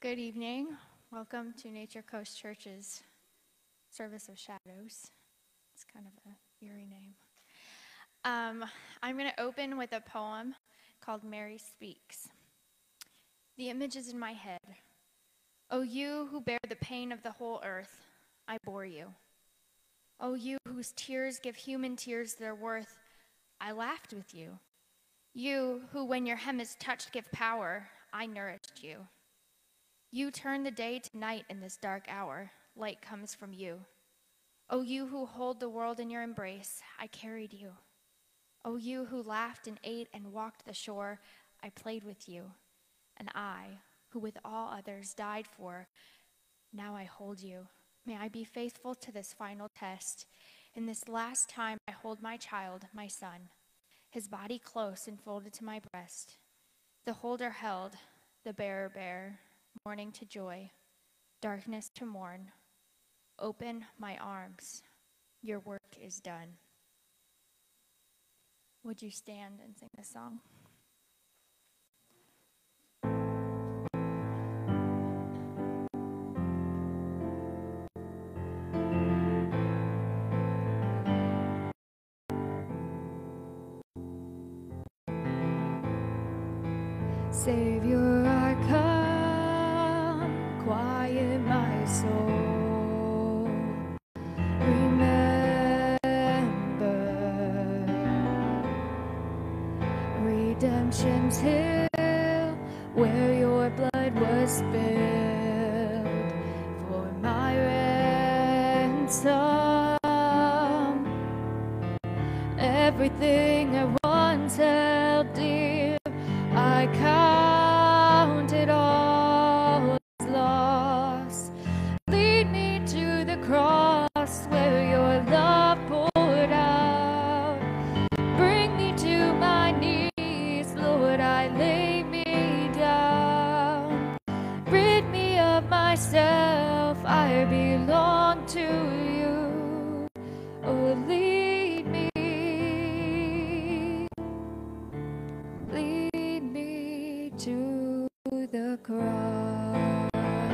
Good evening. Welcome to Nature Coast Church's Service of Shadows. It's kind of an eerie name. I'm going to open with a poem called Mary Speaks. The image is in my head. O you who bear the pain of the whole earth, I bore you. O you whose tears give human tears their worth, I laughed with you. You who, when your hem is touched, give power, I nourished you. You turn the day to night in this dark hour. Light comes from you. O you who hold the world in your embrace, I carried you. O you who laughed and ate and walked the shore, I played with you. And I, who with all others died for, now I hold you. May I be faithful to this final test. In this last time I hold my child, my son, his body close and folded to my breast. The holder held, the bearer bare, morning to joy, darkness to morn. Open my arms, your work is done. Would you stand and sing this song? Savior, I come, quiet my soul. Remember, redemption's hill, where your blood was spilled for my ransom. Everything I once held dear, I count it all as loss. Lead me to the cross where your love poured out. Bring me to my knees, Lord, I lay me down. Rid me of myself, I belong to you. Oh, lead me. Lead me to the cross.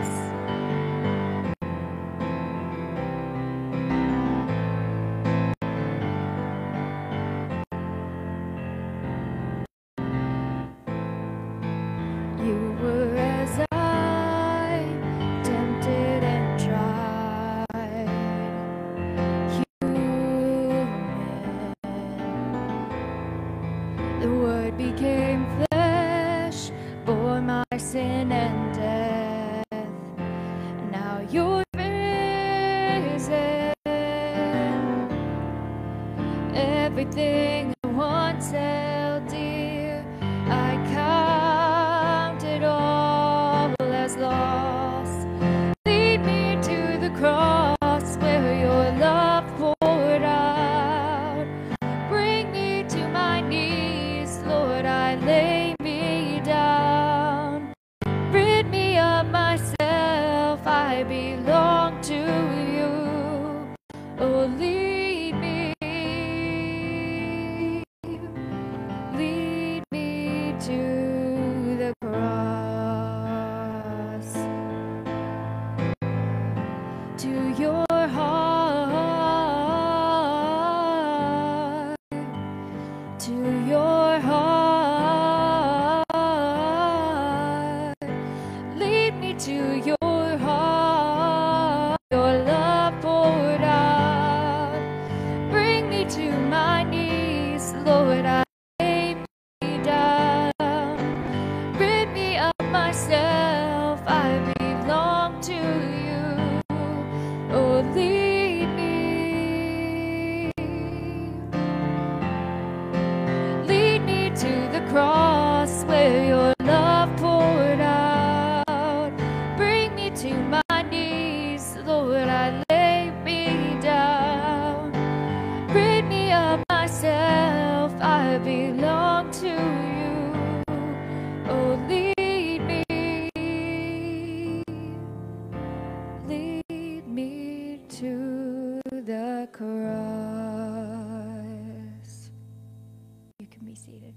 You were as I, tempted and tried, human. The Word became flesh, bore my sin and death. Now you're risen. Everything I once held dear, I count it all as loss. Lead me to the cross where your love poured out. Bring me to my knees, Lord, I lay me down. Rid me of myself, I belong to you. Oh, lead me. Lead me to the cross, to your heart, to your heart. Lead me to your heart, your love poured out. Bring me to my knees, Lord, I lay me down. Rid me of myself, I belong to you. Oh, lead me. Lead me to the cross where your love poured out. Bring me to my knees, Lord, I lay me down. Rid me of myself, I belong to you. Oh, lead me. Lead me to the cross. You can be seated.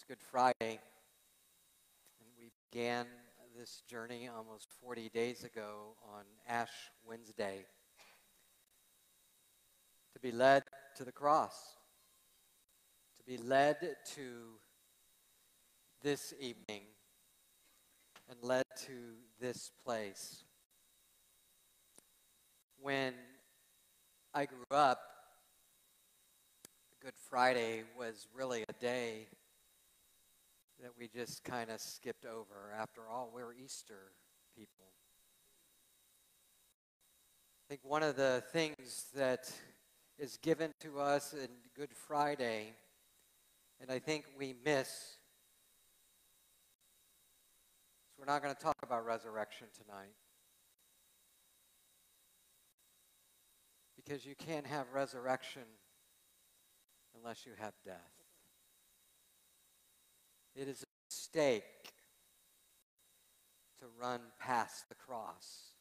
It's Good Friday, and we began this journey almost 40 days ago on Ash Wednesday to be led to the cross, to be led to this evening and led to this place. When I grew up, Good Friday was really a day that we just kind of skipped over. After all, we're Easter people. I think one of the things that is given to us in Good Friday, and I think we miss, is we're not going to talk about resurrection tonight. Because you can't have resurrection unless you have death. It is a mistake to run past the cross.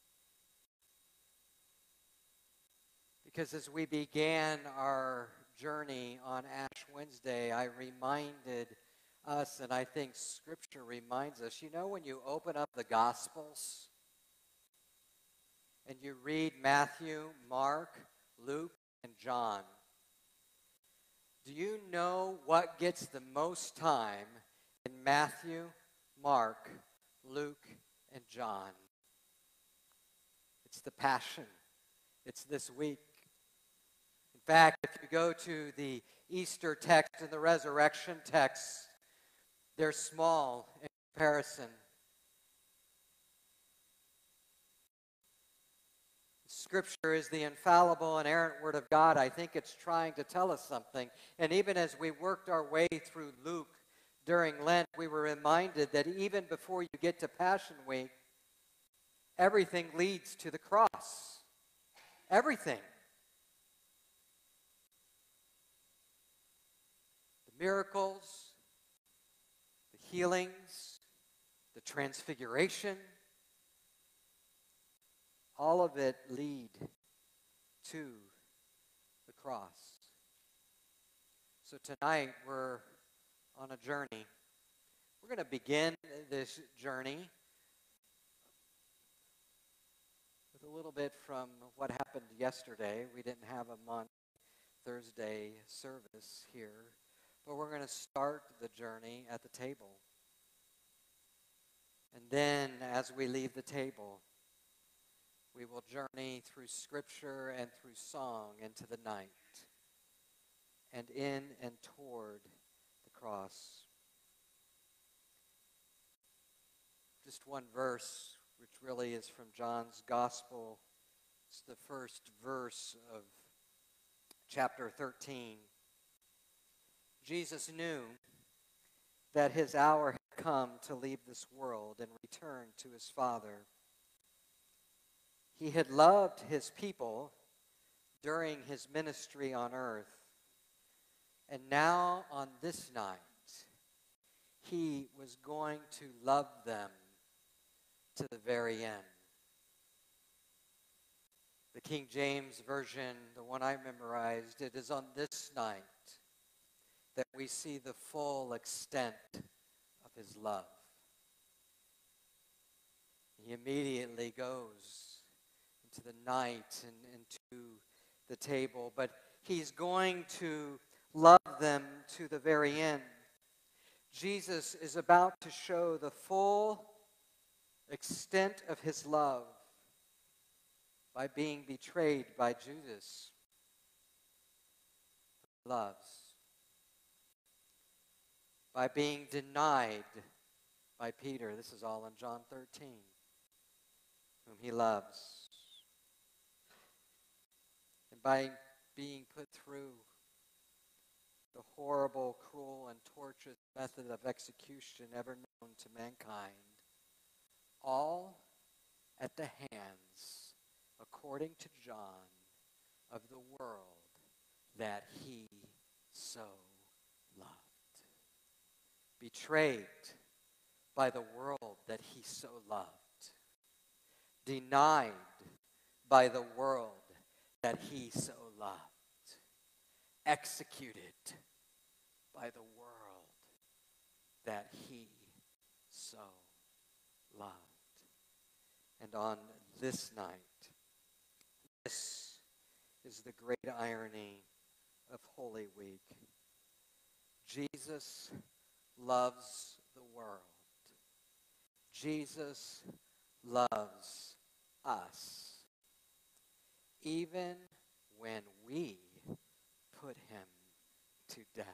Because as we began our journey on Ash Wednesday, I reminded us, and I think Scripture reminds us, when you open up the Gospels and you read Matthew, Mark, Luke, and John, do you know what gets the most time in Matthew, Mark, Luke, and John? It's the Passion. It's this week. In fact, if you go to the Easter text and the resurrection text, they're small in comparison. Scripture is the infallible, inerrant Word of God. I think it's trying to tell us something. And even as we worked our way through Luke during Lent, we were reminded that even before you get to Passion Week, everything leads to the cross. Everything. The miracles, the healings, the transfiguration, all of it lead to the cross. So tonight we're on a journey. We're going to begin this journey with a little bit from what happened yesterday. We didn't have a Monday, Thursday service here, but we're going to start the journey at the table. And then as we leave the table, we will journey through Scripture and through song into the night and in and toward the cross. Just one verse, which really is from John's Gospel. It's the first verse of chapter 13. Jesus knew that his hour had come to leave this world and return to his Father. He had loved his people during his ministry on earth. And now on this night, he was going to love them to the very end. The King James Version, the one I memorized, it is on this night that we see the full extent of his love. He immediately goes into the night and into the table, but he's going to love them to the very end. Jesus is about to show the full extent of his love by being betrayed by Judas, who he loves, by being denied by Peter. This is all in John 13, whom he loves. And by being put through the horrible, cruel, and torturous method of execution ever known to mankind, all at the hands, according to John, of the world that he so loved. Betrayed by the world that he so loved. Denied by the world that he so loved. Executed by the world that he so loved. And on this night, this is the great irony of Holy Week. Jesus loves the world. Jesus loves us, even when we put him to death.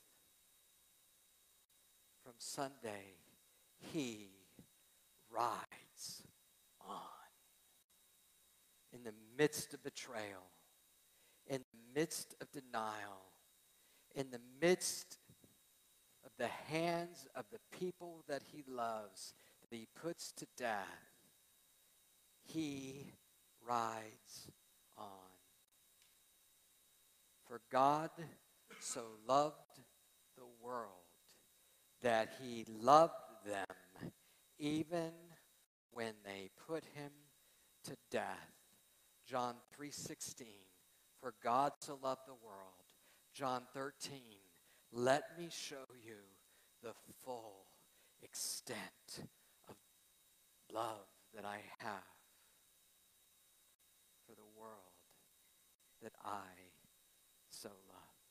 From Sunday, he rides on. In the midst of betrayal, in the midst of denial, in the midst of the hands of the people that he loves, that he puts to death, he rides on. For God so loved the world that he loved them even when they put him to death. John 3:16, for God so loved the world. John 13, let me show you the full extent of love that I have for the world that I so loved.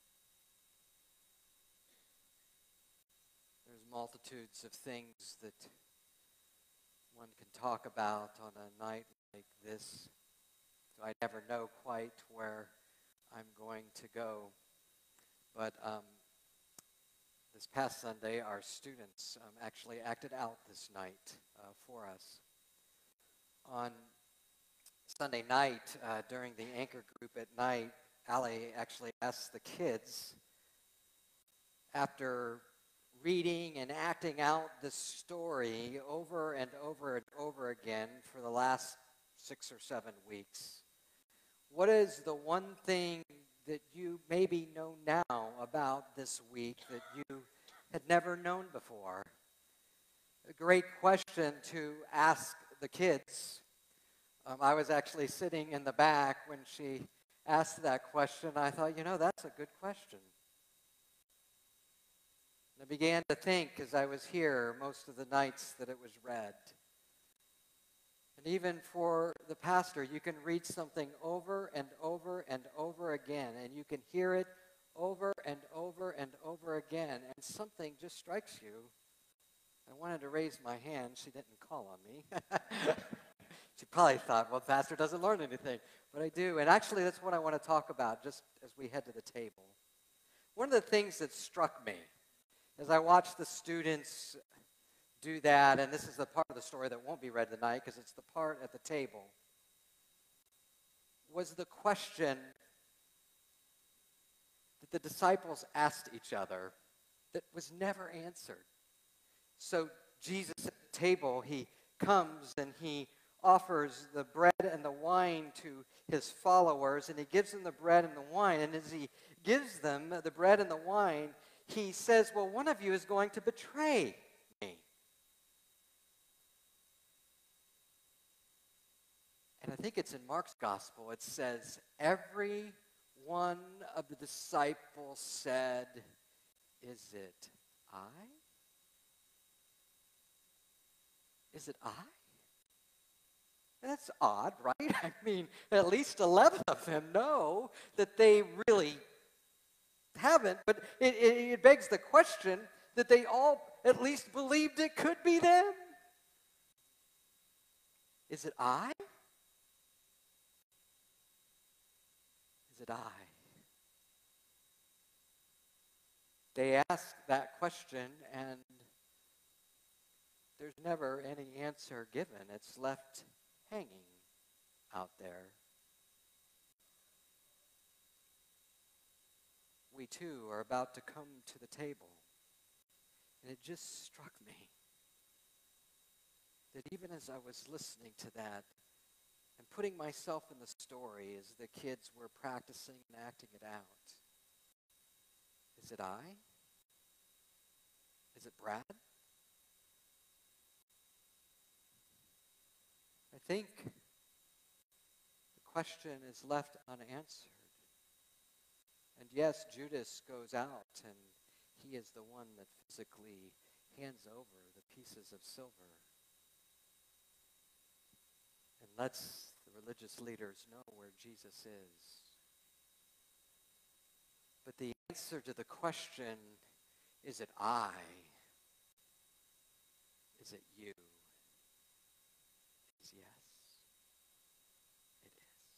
There's multitudes of things that one can talk about on a night like this. So I never know quite where I'm going to go. But this past Sunday, our students actually acted out this night for us. On Sunday night, during the anchor group at night, Allie actually asked the kids, after reading and acting out this story over and over and over again for the last 6 or 7 weeks, what is the one thing that you maybe know now about this week that you had never known before? A great question to ask the kids. I was actually sitting in the back when she asked that question. I thought, that's a good question. And I began to think as I was here most of the nights that it was read. And even for the pastor, you can read something over and over and over again, and you can hear it over and over and over again, and something just strikes you. I wanted to raise my hand. She didn't call on me. She probably thought, well, pastor doesn't learn anything. But I do, and actually that's what I want to talk about just as we head to the table. One of the things that struck me as I watched the students do that, and this is the part of the story that won't be read tonight because it's the part at the table, was the question that the disciples asked each other that was never answered. So Jesus at the table, he comes and he offers the bread and the wine to his followers, and he gives them the bread and the wine, and as he gives them the bread and the wine, he says, well, one of you is going to betray me. And I think it's in Mark's gospel. It says, every one of the disciples said, is it I? Is it I? That's odd, right? I mean, at least 11 of them know that they really haven't, but it begs the question that they all at least believed it could be them. Is it I? Is it I? They ask that question, and there's never any answer given. It's left hanging out there. We too are about to come to the table. And it just struck me that even as I was listening to that and putting myself in the story as the kids were practicing and acting it out, is it I? Is it Brad? I think the question is left unanswered. And yes, Judas goes out and he is the one that physically hands over the pieces of silver and lets the religious leaders know where Jesus is. But the answer to the question, is it I? Is it you? Is yes, it is.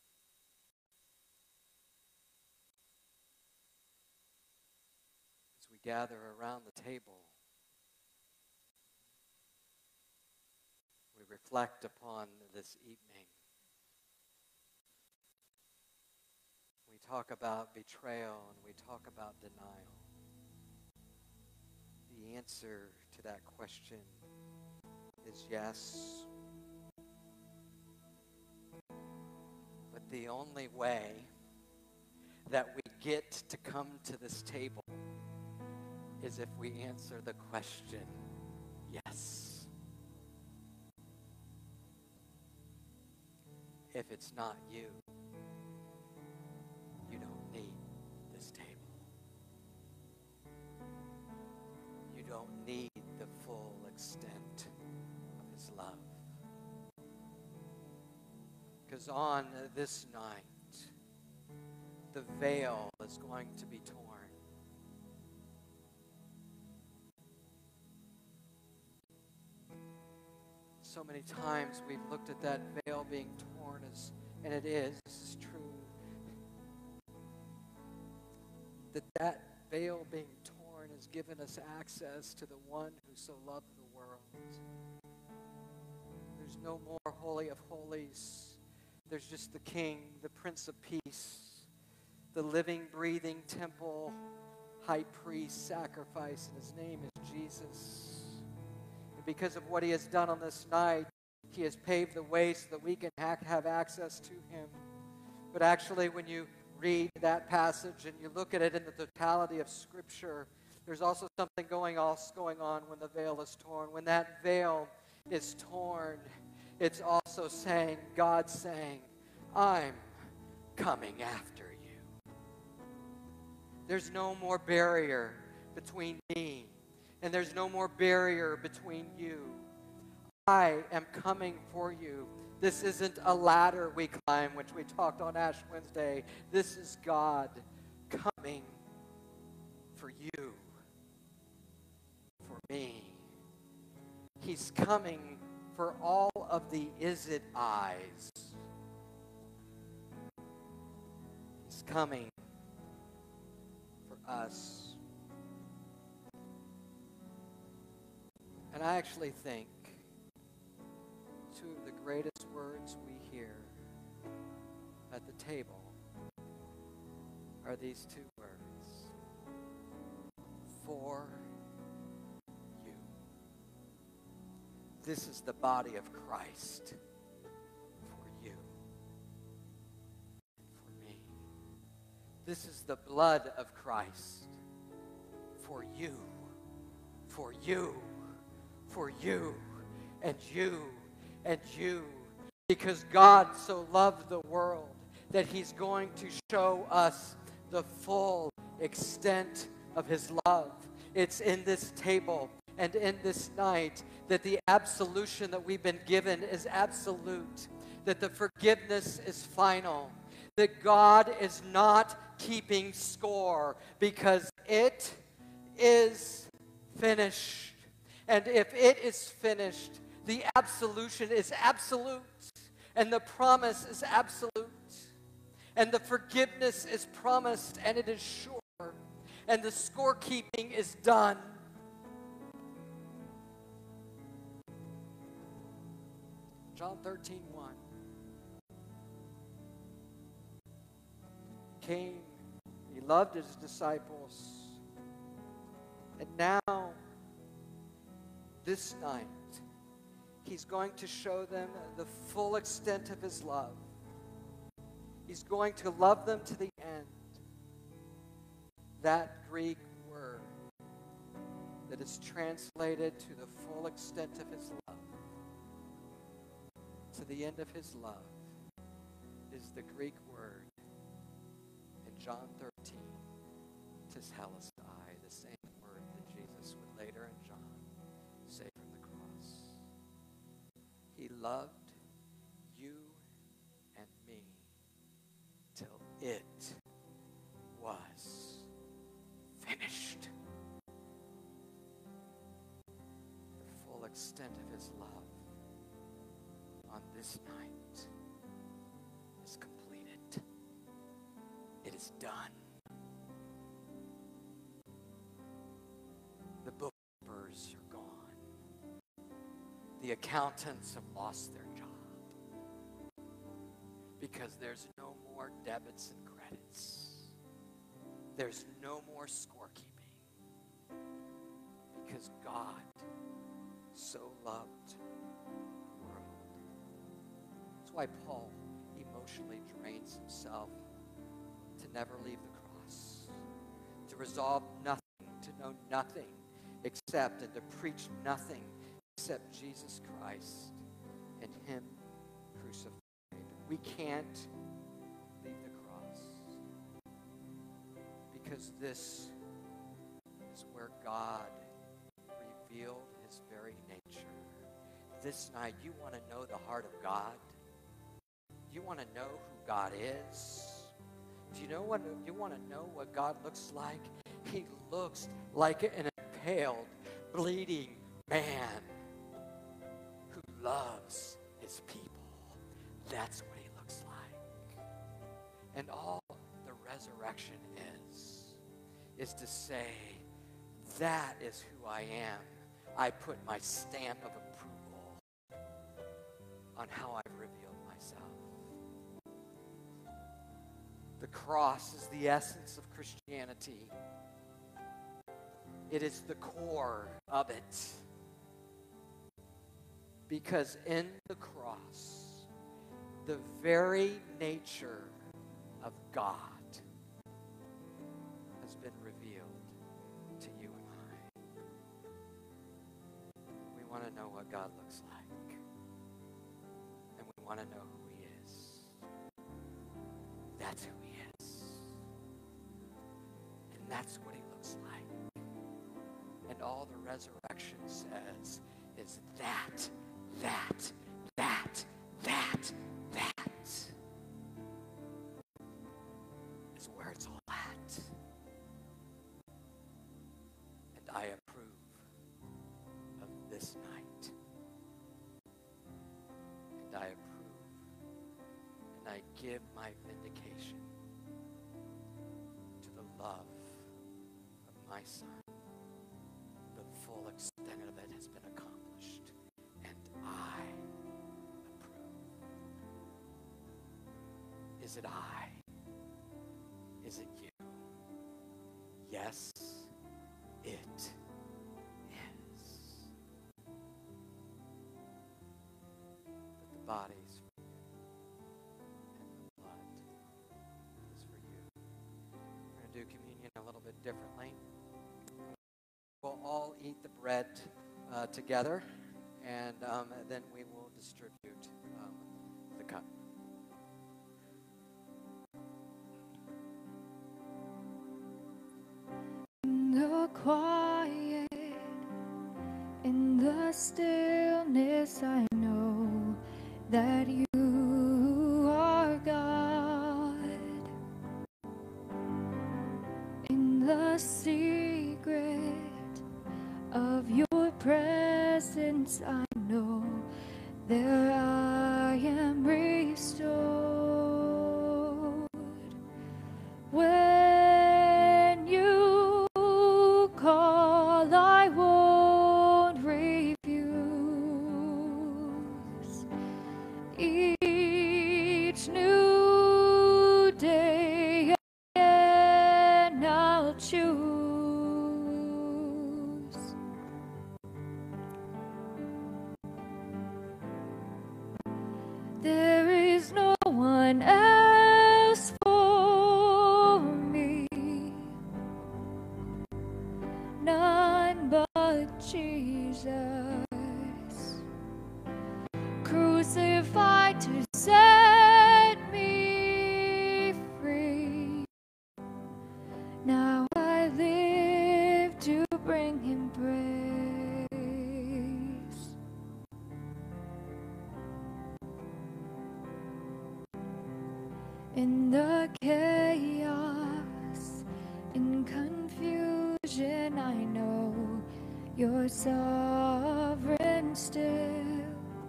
As we gather around the table, we reflect upon this evening. We talk about betrayal and we talk about denial. The answer to that question is yes. But the only way that we get to come to this table is if we answer the question, yes. If it's not you, you don't need this table. You don't need the full extent of his love. Because on this night, the veil is going to be torn. So many times we've looked at that veil being torn and it is, this is true, that veil being torn has given us access to the one who so loved the world. There's no more Holy of Holies. There's just the King, the Prince of Peace, the living, breathing temple, high priest sacrifice, and his name is Jesus. And because of what he has done on this night, he has paved the way so that we can have access to him. But actually, when you read that passage and you look at it in the totality of Scripture, there's also something going on when the veil is torn. When that veil is torn, it's also saying, God saying, I'm coming after you. There's no more barrier between me, and there's no more barrier between you. I am coming for you. This isn't a ladder we climb, which we talked on Ash Wednesday. This is God coming for you, for me. He's coming for all of the is it I's. He's coming for us. And I actually think two of the greatest words we hear at the table are these two words: for you. This is the body of Christ for you and for me. This is the blood of Christ for you, for you, for you, and you, and you. Because God so loved the world that he's going to show us the full extent of his love. It's in this table and in this night that the absolution that we've been given is absolute, that the forgiveness is final, that God is not keeping score because it is finished. And if it is finished, the absolution is absolute, and the promise is absolute, and the forgiveness is promised, and it is sure, and the scorekeeping is done. John 13:1 came, he loved his disciples, and now, this night, he's going to show them the full extent of his love. He's going to love them to the end. That Greek word that is translated to the full extent of his love, to the end of his love, is the Greek word in John 13, tetelestai, the same Jesus would later in John say from the cross. He loved you and me till it was finished. The full extent of his love on this night is completed. It is done. The bookkeepers are gone. The accountants have lost their job because there's no more debits and credits. There's no more scorekeeping because God so loved the world. That's why Paul emotionally drains himself to never leave the cross, to resolve nothing, to know nothing except and to preach nothing except Jesus Christ and him crucified. We can't leave the cross because this is where God revealed his very nature. This night, you want to know the heart of God? You want to know who God is? Do you want to know what God looks like? He looks like an impaled, bleeding man who loves his people. That's what he looks like. And all the resurrection is to say, that is who I am. I put my stamp of approval on how I've revealed myself. The cross is the essence of Christianity. It is the core of it. Because in the cross, the very nature of God has been revealed to you and I. We want to know what God looks like. And we want to know who he is. That's who he is. And that's what he looks like. And all the resurrection says is that is where it's all at. And I approve of this night. And I approve. And I give my vindication to the love of my Son. The full extent of it has been accomplished. And I approve. Is it I? Is it you? Yes, it is. But the body is for you, and the blood is for you. We're going to do communion a little bit differently. We'll all eat the bread together, and then we will distribute the cup. In the quiet, in the stillness, I know that you are God. In the secret of your presence, I know there I am restored. When you call, I won't refuse. Each new day again I'll choose. There is no one else for me, none but Jesus, crucified to set me free. Now I live to bring him praise. In the chaos, in confusion, I know you're sovereign still.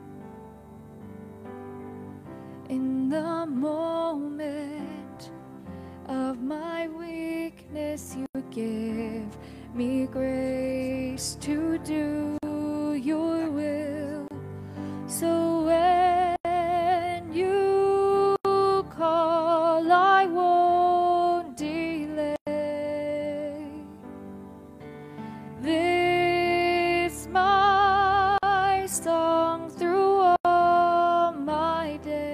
In the moment of my weakness, you give me grace to do your will. So when you call, I won't delay. This my song through all my days.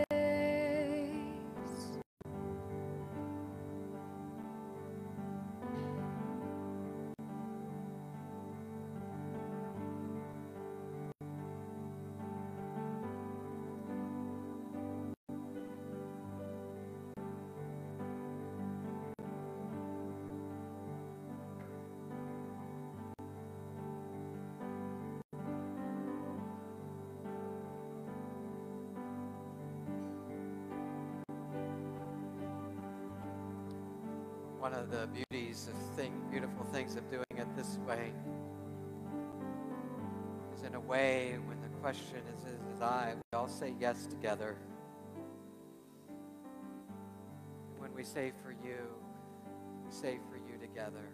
One of the beautiful things of doing it this way is, in a way, when the question is I, we all say yes together. When we say for you, we say for you together.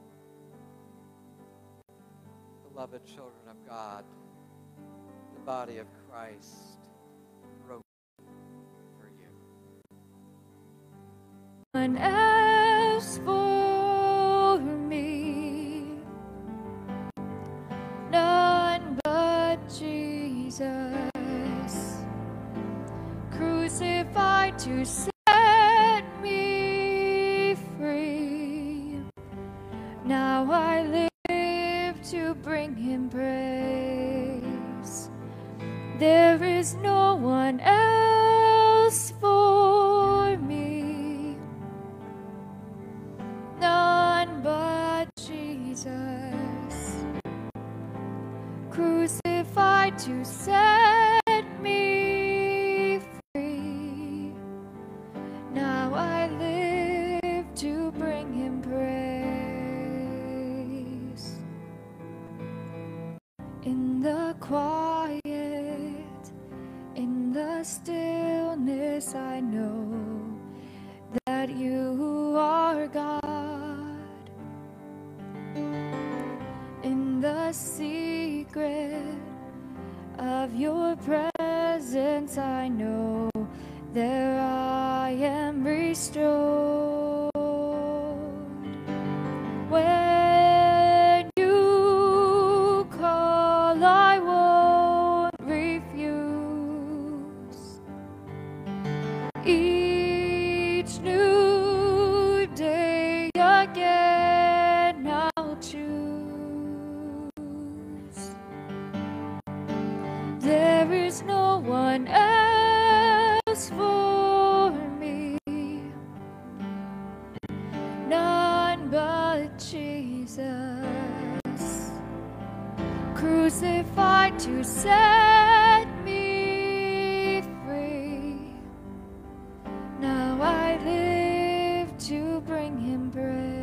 Beloved children of God, the body of Christ broken for you. One else for me, none but Jesus, crucified to set me free. Now I live to bring him praise. There is no one else for me, none but Jesus, crucified to set me free. Now I live to bring him praise. In the quiet, in the stillness, I know that you are God. In the secret of your presence, I know there I am restored. When you call, I won't refuse. Each new day again I'll choose. There is no one else for me, none but Jesus, crucified to set me free. Now I live to bring him praise.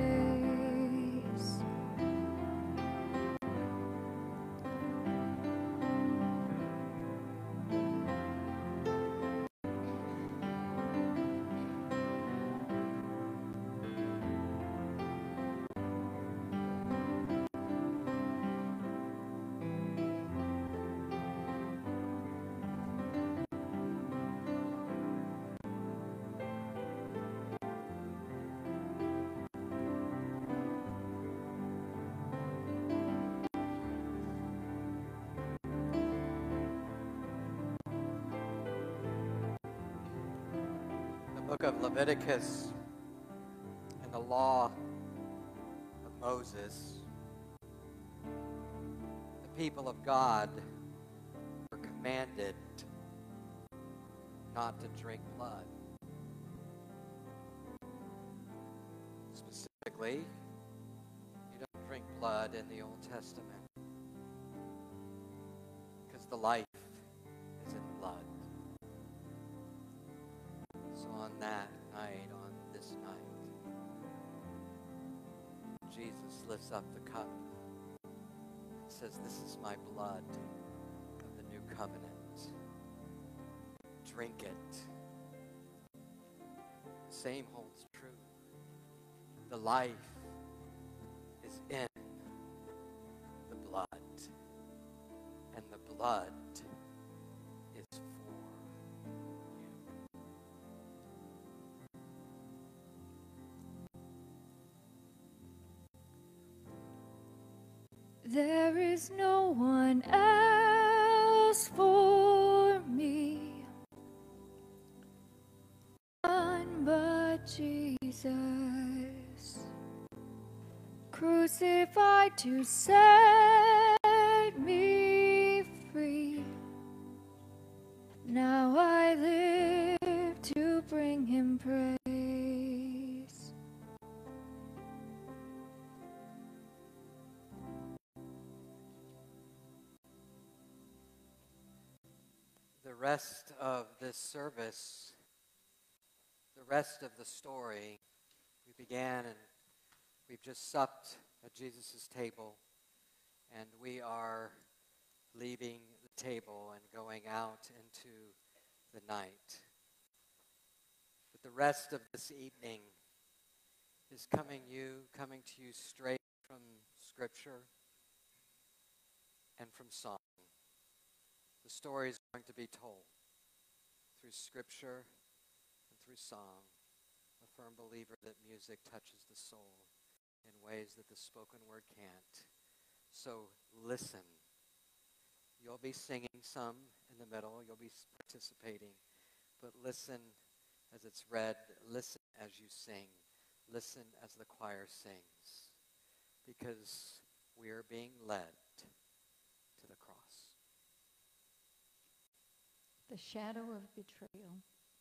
Book of Leviticus and the law of Moses, the people of God were commanded not to drink blood. Specifically, you don't drink blood in the Old Testament because the life is in the blood. So on that night, on this night, Jesus lifts up the cup and says, "This is my blood of the new covenant. Drink it." The same holds true. The life is in the blood, and the blood is for you. There is no one else for me, none but Jesus, crucified to set me free. Now I live to bring him praise. The rest of this service, the rest of the story, we began and we've just supped at Jesus' table, and we are leaving the table and going out into the night. But the rest of this evening is coming to you straight from Scripture and from song. The story is going to be told through Scripture and through song. A firm believer that music touches the soul in ways that the spoken word can't. So listen. You'll be singing some in the middle. You'll be participating. But listen as it's read. Listen as you sing. Listen as the choir sings. Because we are being led to the cross. The shadow of betrayal.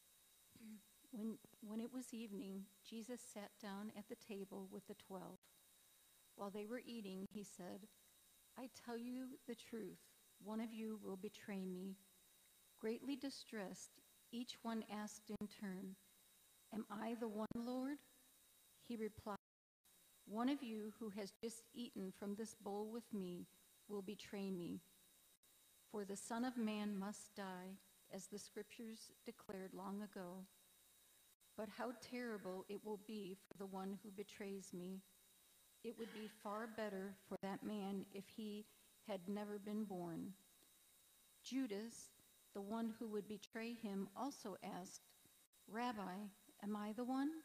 When it was evening, Jesus sat down at the table with the 12. While they were eating, he said, "I tell you the truth, one of you will betray me." Greatly distressed, each one asked in turn, "Am I the one, Lord?" He replied, "One of you who has just eaten from this bowl with me will betray me. For the Son of Man must die, as the Scriptures declared long ago. But how terrible it will be for the one who betrays me. It would be far better for that man if he had never been born." Judas, the one who would betray him, also asked, "Rabbi, am I the one?"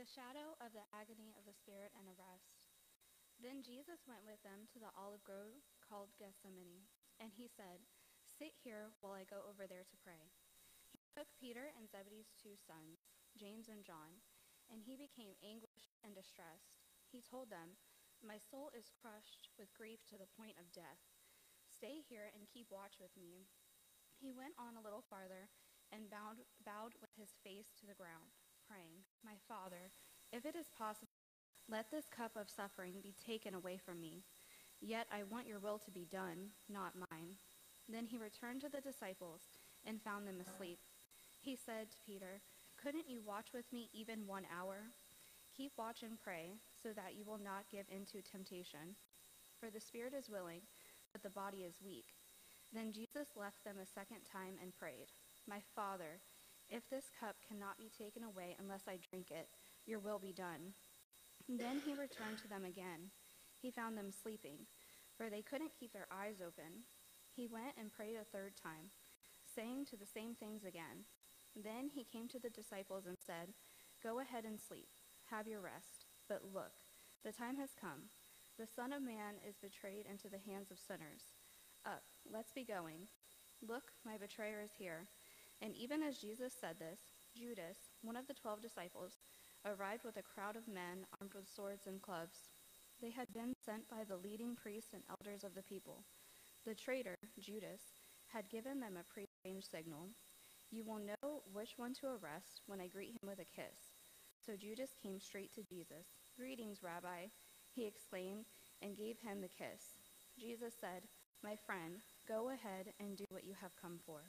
the shadow of the agony of the Spirit and arrest. Then Jesus went with them to the olive grove called Gethsemane, and he said, "Sit here while I go over there to pray." He took Peter and Zebedee's 2 sons, James and John, and he became anguished and distressed. He told them, "My soul is crushed with grief to the point of death. Stay here and keep watch with me." He went on a little farther and bowed with his face to the ground, praying, "My Father, if it is possible, let this cup of suffering be taken away from me. Yet I want your will to be done, not mine." Then he returned to the disciples and found them asleep. He said to Peter, "Couldn't you watch with me even 1 hour? Keep watch and pray, so that you will not give in to temptation. For the spirit is willing, but the body is weak." Then Jesus left them a second time and prayed, "My Father, if this cup cannot be taken away unless I drink it, your will be done." Then he returned to them again. He found them sleeping, for they couldn't keep their eyes open. He went and prayed a 3rd time, saying to the same things again. Then he came to the disciples and said, "Go ahead and sleep. Have your rest. But look, the time has come. The Son of Man is betrayed into the hands of sinners. Up, let's be going. Look, my betrayer is here." And even as Jesus said this, Judas, one of the 12 disciples, arrived with a crowd of men armed with swords and clubs. They had been sent by the leading priests and elders of the people. The traitor, Judas, had given them a prearranged signal. "You will know which one to arrest when I greet him with a kiss." So Judas came straight to Jesus. "Greetings, Rabbi," he exclaimed, and gave him the kiss. Jesus said, "My friend, go ahead and do what you have come for."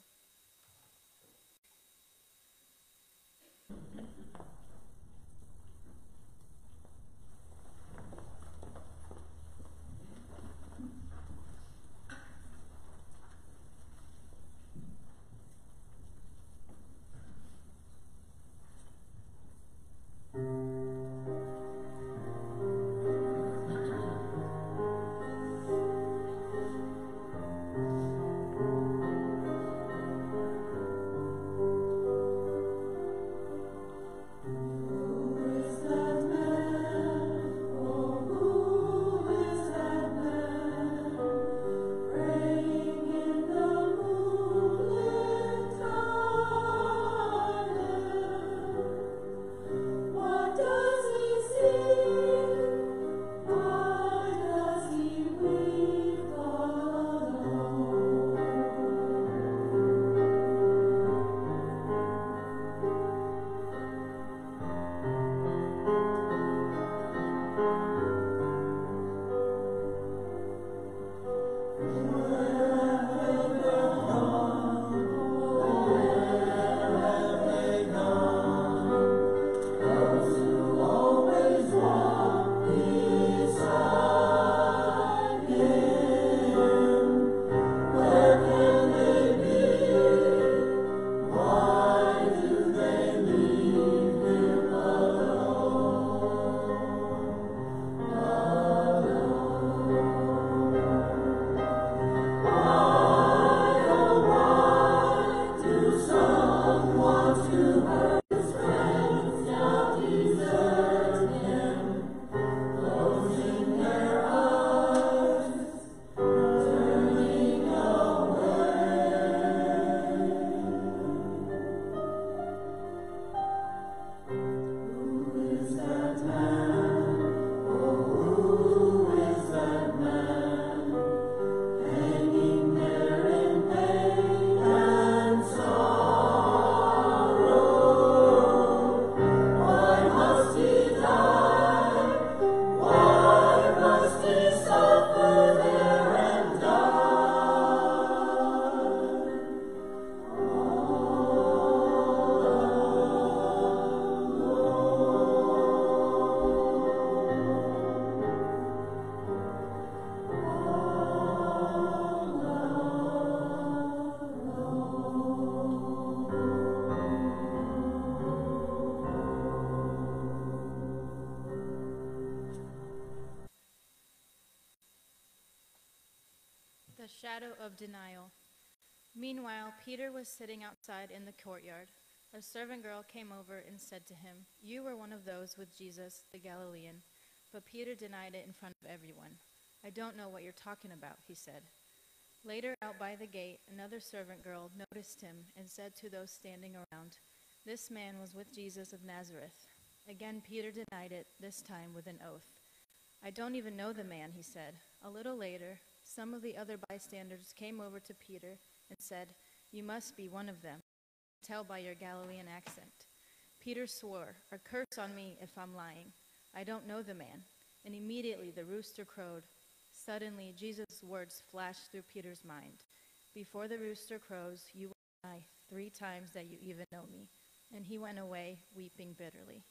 The shadow of denial. Meanwhile, Peter was sitting outside in the courtyard. A servant girl came over and said to him, "You were one of those with Jesus, the Galilean." But Peter denied it in front of everyone. "I don't know what you're talking about," he said. Later, out by the gate, another servant girl noticed him and said to those standing around, "This man was with Jesus of Nazareth." Again, Peter denied it, this time with an oath. "I don't even know the man," he said. A little later, some of the other bystanders came over to Peter and said, "You must be one of them. I can tell by your Galilean accent." Peter swore, "A curse on me if I'm lying. I don't know the man." And immediately the rooster crowed. Suddenly, Jesus' words flashed through Peter's mind. "Before the rooster crows, you will deny 3 times that you even know me." And he went away, weeping bitterly.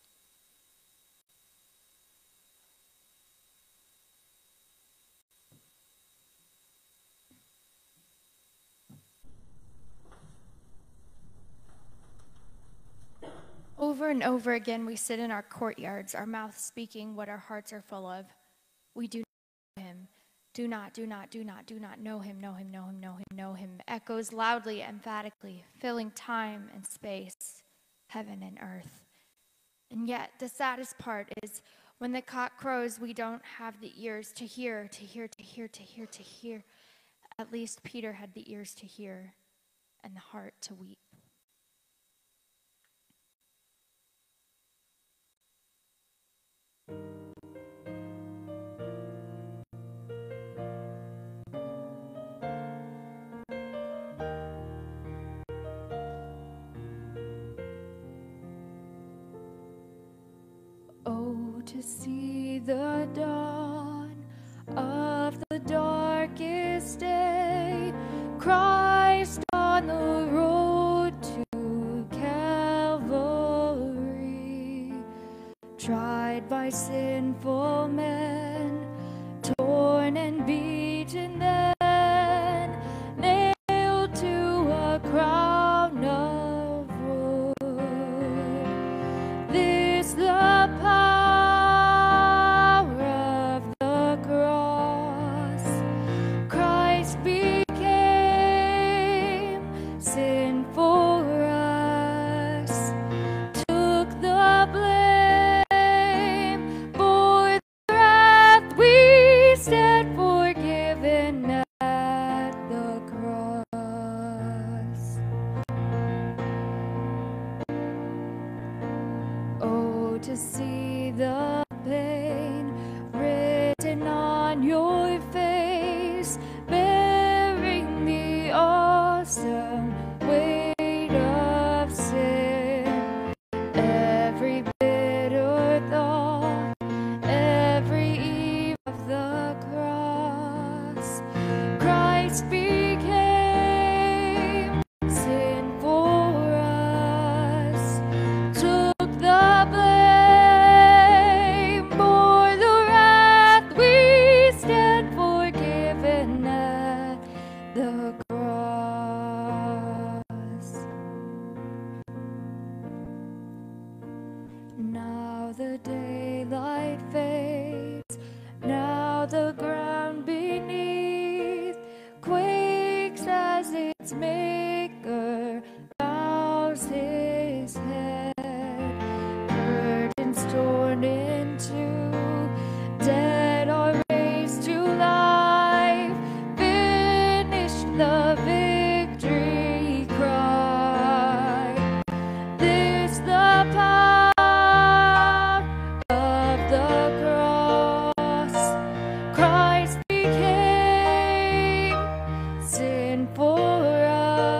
Over and over again, we sit in our courtyards, our mouths speaking what our hearts are full of. We do not know him. Do not know him, know him, know him, know him, know him. Echoes loudly, emphatically, filling time and space, heaven and earth. And yet, the saddest part is when the cock crows, we don't have the ears to hear, to hear, to hear, to hear, to hear. At least Peter had the ears to hear and the heart to weep. Oh, to see the dawn of the darkest day, Christ on the road to Calvary, tried by sinful men, torn and beaten then, nailed to a crown of wood. This the power of the cross. Christ became sin for us, took the blame, bore the wrath, we stand forgiven at the cross. Oh, to see the pain written on your face, bearing the awesome weight of sin. Every bitter thought, every eve of the cross, Christ became sin for us, took the blame, bore the wrath, we stand forgiven at the cross. Now the daylight fades, now the ground beneath quakes as its maker bows his head. Curtains torn in two, dead are raised to life, finished the victory cry. This the power of the cross. Christ became sin for us.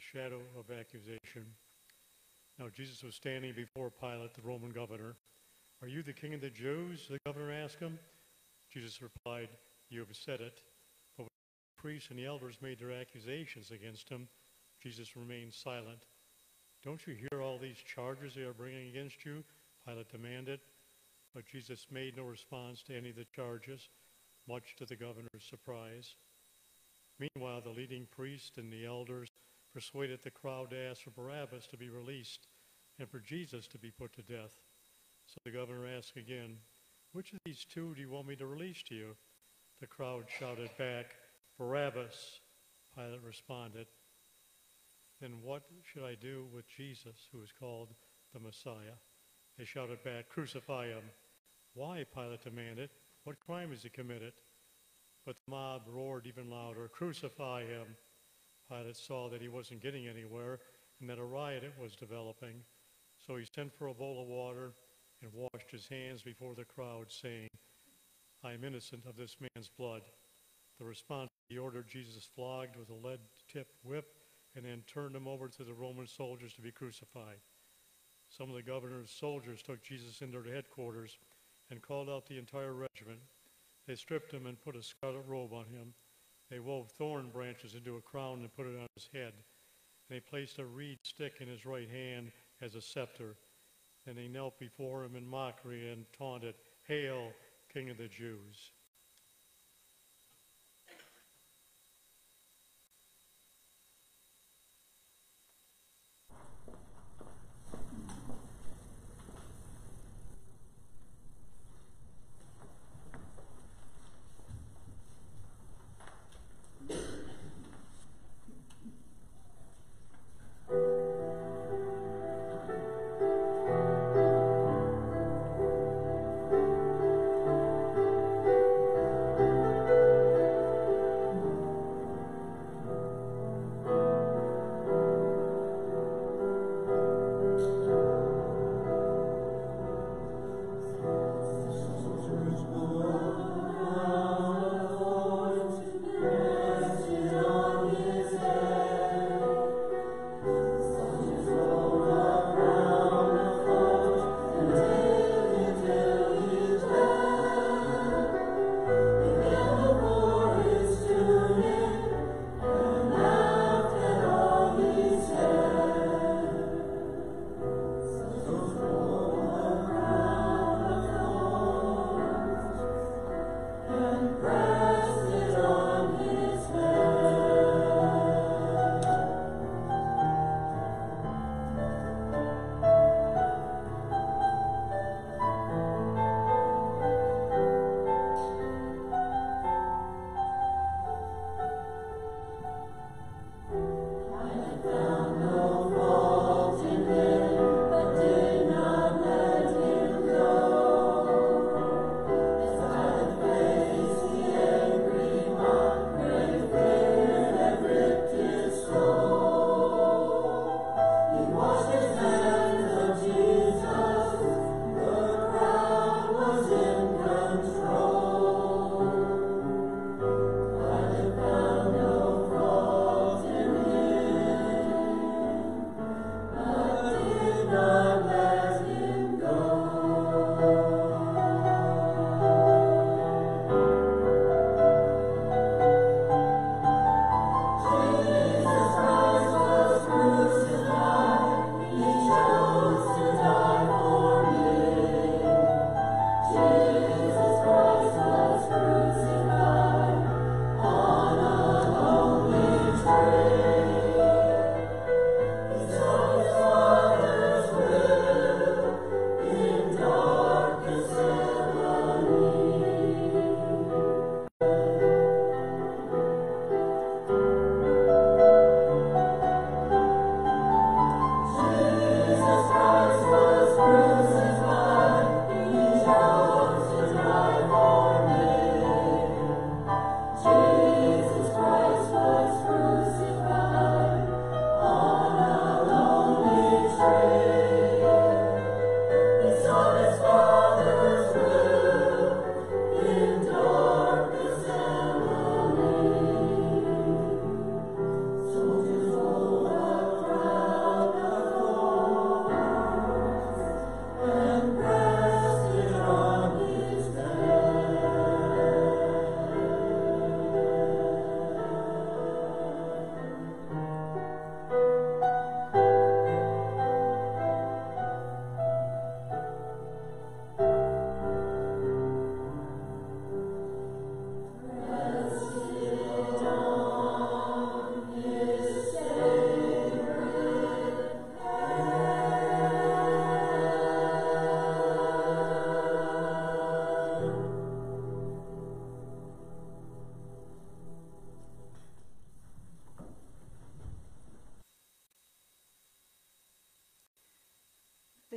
shadow of accusation. Now Jesus was standing before Pilate, the Roman governor. "Are you the king of the Jews?" the governor asked him. Jesus replied, "You have said it." But when the priests and the elders made their accusations against him, Jesus remained silent. "Don't you hear all these charges they are bringing against you?" Pilate demanded. But Jesus made no response to any of the charges, much to the governor's surprise. Meanwhile, the leading priests and the elders persuaded the crowd to ask for Barabbas to be released and for Jesus to be put to death. So the governor asked again, "Which of these two do you want me to release to you?" The crowd shouted back, "Barabbas." Pilate responded, "Then what should I do with Jesus, who is called the Messiah?" They shouted back, "Crucify him." "Why?" Pilate demanded. "What crime has he committed?" But the mob roared even louder, "Crucify him." Pilate saw that he wasn't getting anywhere and that a riot was developing. So he sent for a bowl of water and washed his hands before the crowd, saying, "I am innocent of this man's blood." The response, he ordered Jesus flogged with a lead-tipped whip and then turned him over to the Roman soldiers to be crucified. Some of the governor's soldiers took Jesus into their headquarters and called out the entire regiment. They stripped him and put a scarlet robe on him. They wove thorn branches into a crown and put it on his head. And they placed a reed stick in his right hand as a scepter. Then they knelt before him in mockery and taunted, "Hail, King of the Jews."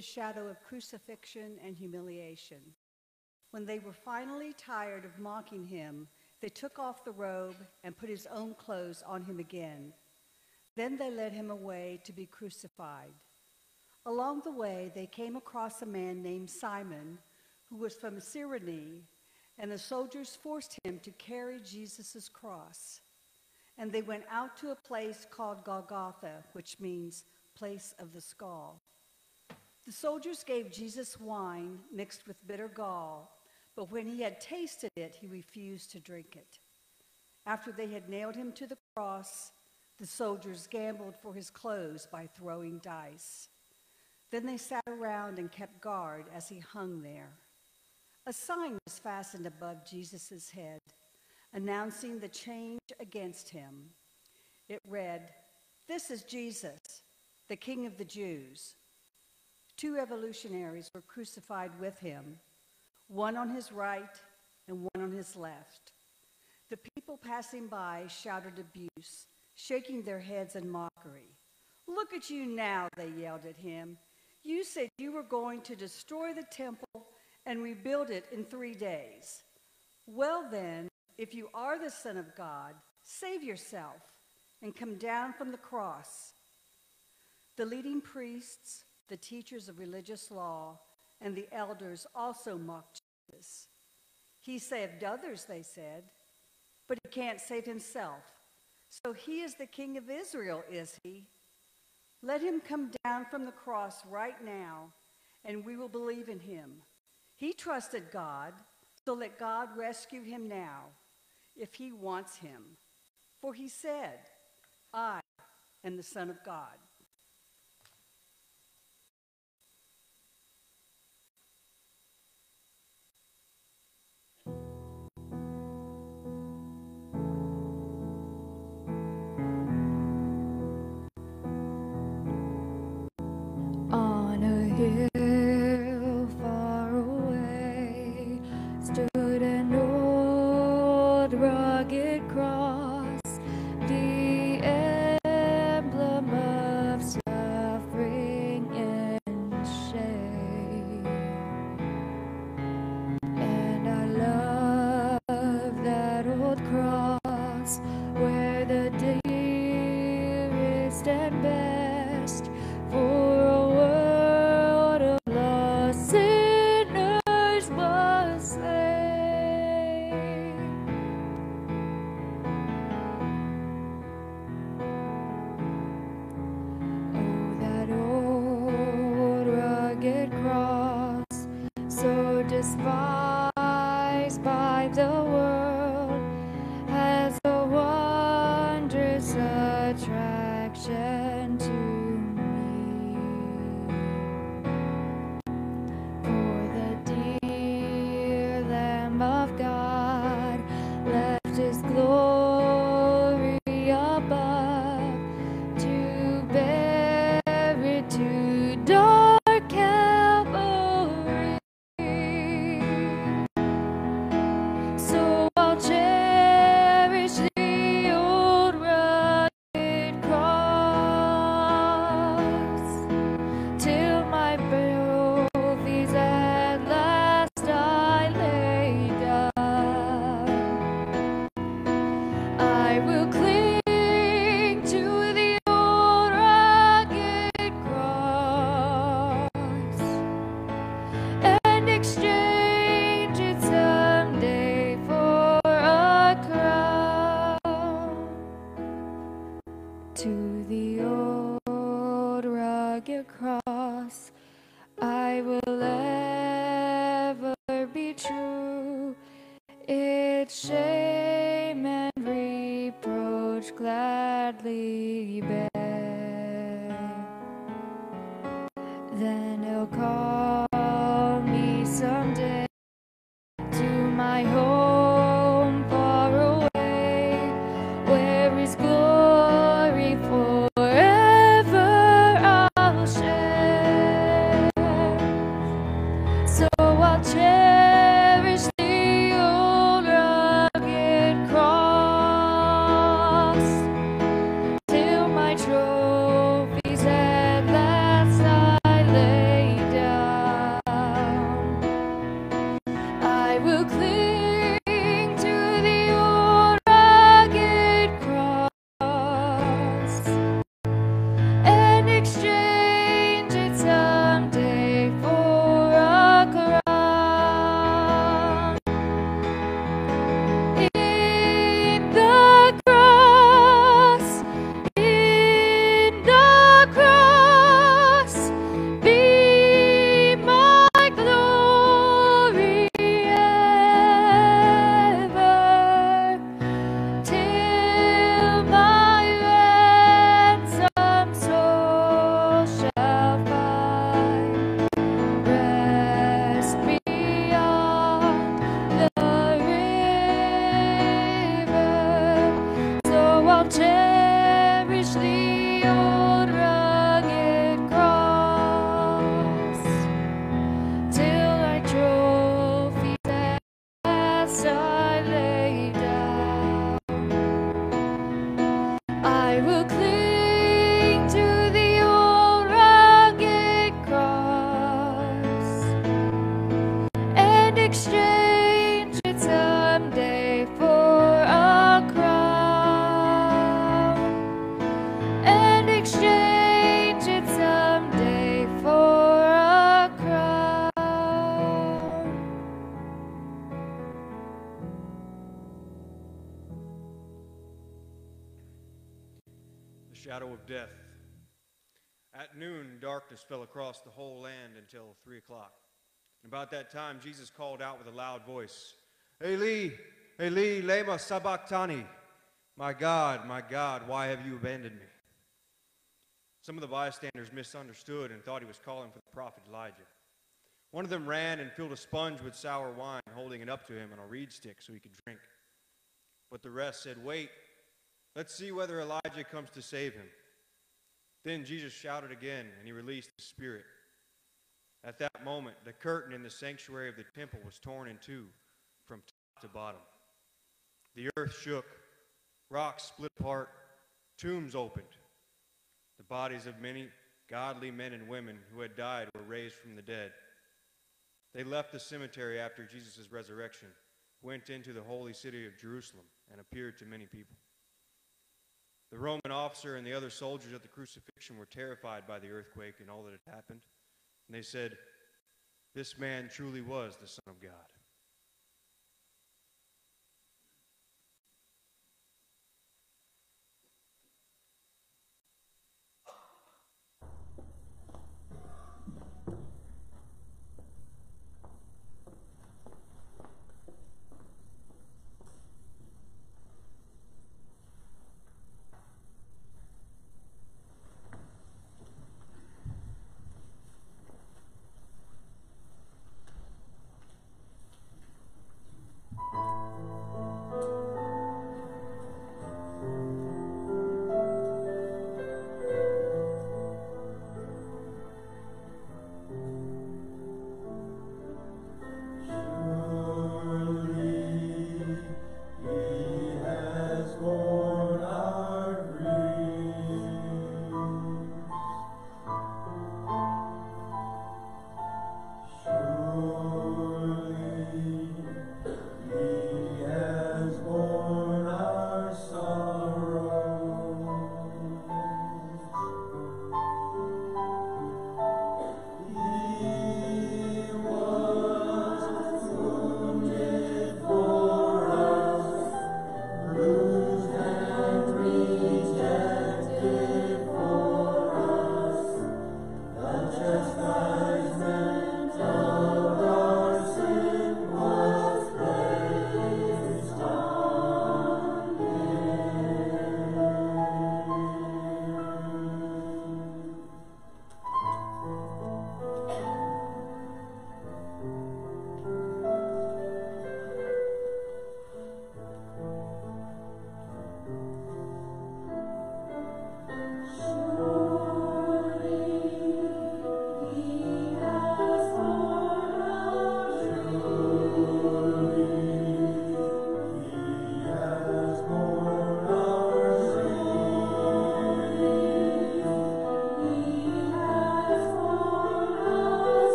a shadow of crucifixion and humiliation. When they were finally tired of mocking him, they took off the robe and put his own clothes on him again. Then they led him away to be crucified. Along the way, they came across a man named Simon, who was from Cyrene, and the soldiers forced him to carry Jesus' cross. And they went out to a place called Golgotha, which means place of the skull. The soldiers gave Jesus wine mixed with bitter gall, but when he had tasted it, he refused to drink it. After they had nailed him to the cross, the soldiers gambled for his clothes by throwing dice. Then they sat around and kept guard as he hung there. A sign was fastened above Jesus' head, announcing the change against him. It read, "This is Jesus, the King of the Jews." 2 revolutionaries were crucified with him, one on his right and one on his left. The people passing by shouted abuse, shaking their heads in mockery. "Look at you now," they yelled at him. "You said you were going to destroy the temple and rebuild it in 3 days. Well then, if you are the Son of God, save yourself and come down from the cross." The leading priests, the teachers of religious law, and the elders also mocked Jesus. "He saved others," they said, "but he can't save himself. So he is the King of Israel, is he? Let him come down from the cross right now, and we will believe in him. He trusted God, so let God rescue him now, if he wants him. For he said, 'I am the Son of God.'" On a hill far away stood an old rugged cross, the emblem of suffering and shame. And I love that old cross where the dearest and best for a world of lost sinners was slain. Oh, that old rugged cross, so despised by the world, has a wondrous attraction to me. For the dear Lamb of God left his glory above to bear it to dark Calvary. So I'll cherish the old rugged cross till my trophies at last I lay down. I will cling to the old rugged cross and exchange it someday for a crown. To the old rugged cross I will ever be true, its shame and reproach gladly bear. Then he'll call me someday to my home far away, where his glory forever I'll share. So I'll cherish the old rugged cross till my trophies at last I lay down. will cling to the old rugged cross and exchange it someday for a crown. In the cross, be my glory ever, till my ransomed soul shall find rest beyond the river. So I'll cherish the old rugged cross till my trophies as I lay down. I will cling to the old rugged cross and exchange it someday for a crown, and exchange it someday for a crown. The shadow of death. At noon, darkness fell across the whole land until 3 o'clock. And about that time, Jesus called out with a loud voice, Eli, Eli, lema sabachthani. My God, why have you abandoned me? Some of the bystanders misunderstood and thought he was calling for the prophet Elijah. One of them ran and filled a sponge with sour wine, holding it up to him on a reed stick so he could drink. But the rest said, Wait, let's see whether Elijah comes to save him. Then Jesus shouted again, and he released the Spirit. At that moment, the curtain in the sanctuary of the temple was torn in two from top to bottom. The earth shook, rocks split apart, tombs opened. The bodies of many godly men and women who had died were raised from the dead. They left the cemetery after Jesus' resurrection, went into the holy city of Jerusalem, and appeared to many people. The Roman officer and the other soldiers at the crucifixion were terrified by the earthquake and all that had happened. And they said, This man truly was the Son of God.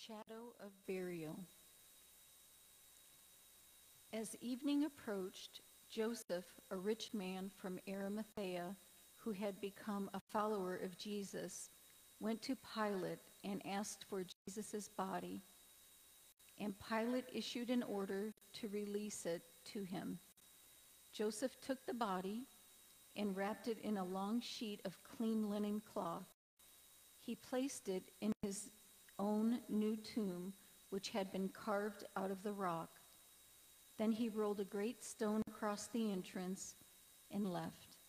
shadow of burial. As evening approached, Joseph, a rich man from Arimathea, who had become a follower of Jesus, went to Pilate and asked for Jesus' body. And Pilate issued an order to release it to him. Joseph took the body and wrapped it in a long sheet of clean linen cloth. He placed it in his own new tomb, which had been carved out of the rock. Then he rolled a great stone across the entrance and left.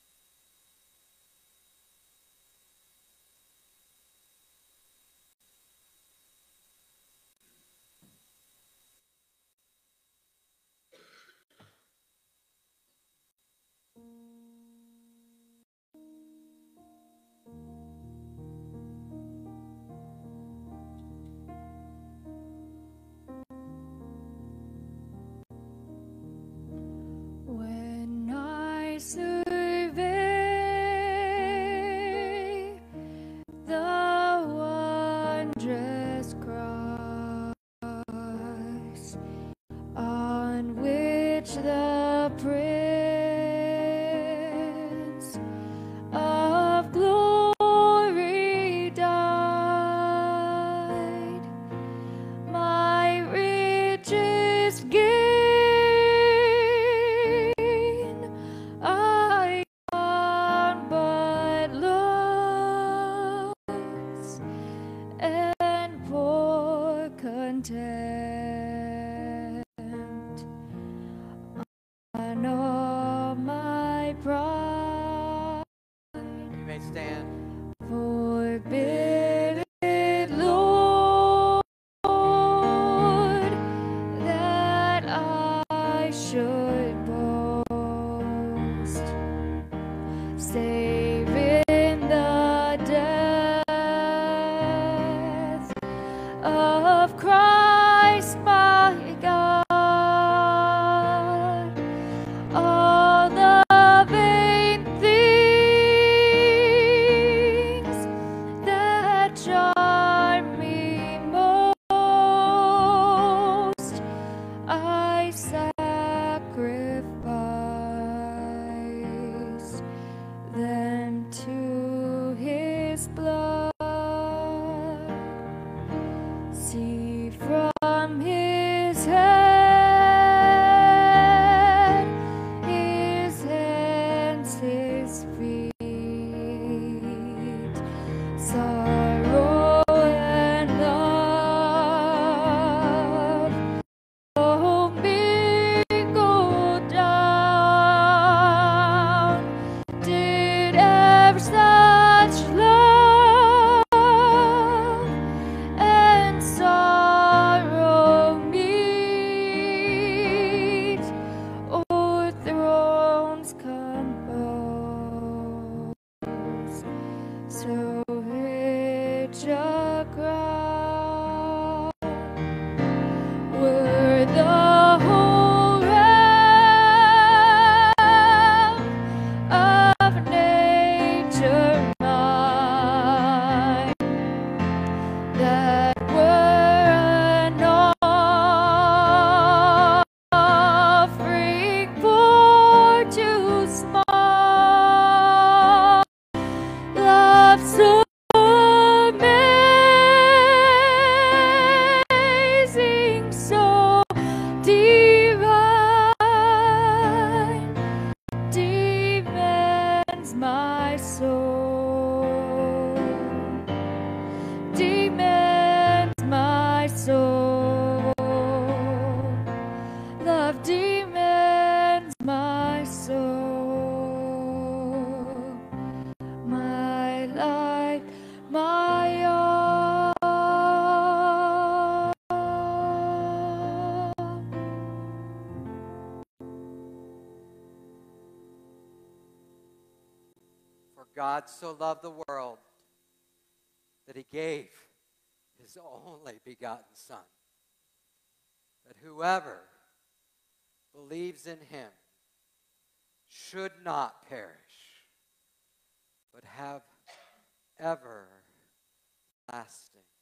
When I survey the wondrous cross on which the Prince of Glory died, my richest gain I count but loss and poor content on all my pride. You may stand. Forbid it, Lord, that I should boast, save in the death of Christ my God. All the vain things that charm me most, I sacrifice them to his blood. See from his head, his hands, his feet, sorrow and love, oh, mingled down. Did ever such love and sorrow meet, o'er thrones compose so rich a crown? Were the whole realm of nature mine, that were an offering for too small, love so amazing, so divine, demands my soul, demands my soul, love demands my soul, my life, my all. For God so loved the world that he gave his only begotten Son, that whoever believes in him should not perish, but have everlasting